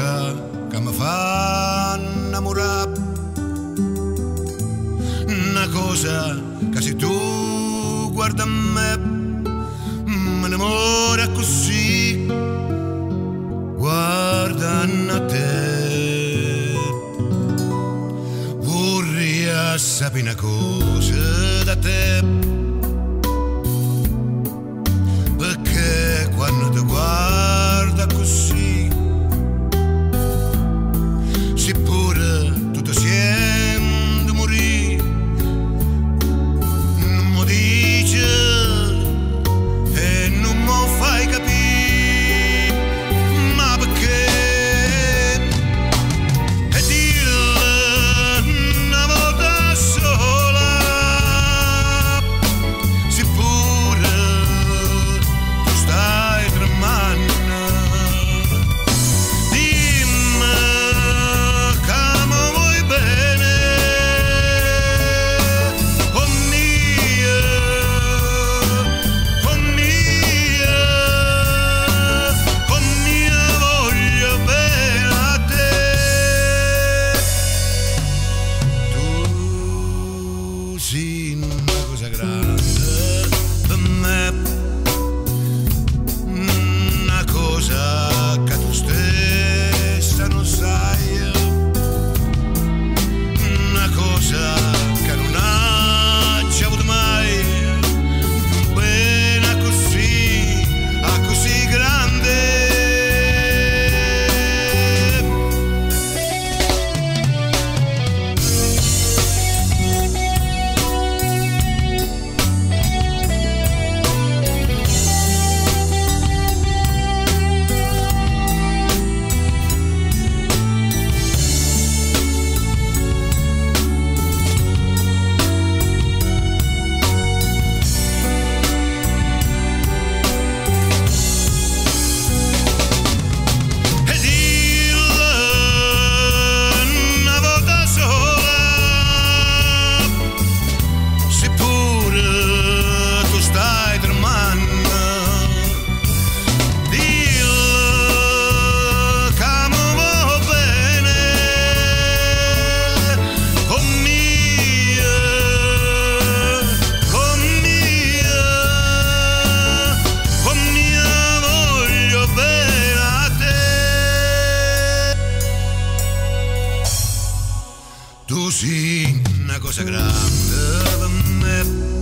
cosa che mi fa innamorare, una cosa che se tu guarda a me mi innamora così, guardando a te. Vorrei sapere una cosa da te, perché quando ti guarda così, seppure tu ti senti morire, non mi dici e non mi fai capire, ma perché? E dirle una volta sola, seppure tu stai tremando, dimmi che mi vuoi bene, oh mia, oh mia, oh mia, voglio bene a te. Tu sei una cosa grande per me, una cosa che tu stessa non sai, una cosa che non hai avuto mai, bene a così grande. E dirle una volta sola, seppure tu stai tremando, dirle che mi vuoi bene, oh mia, oh mia, oh mia, voglio bene a te. Tu sei una cosa grande per me,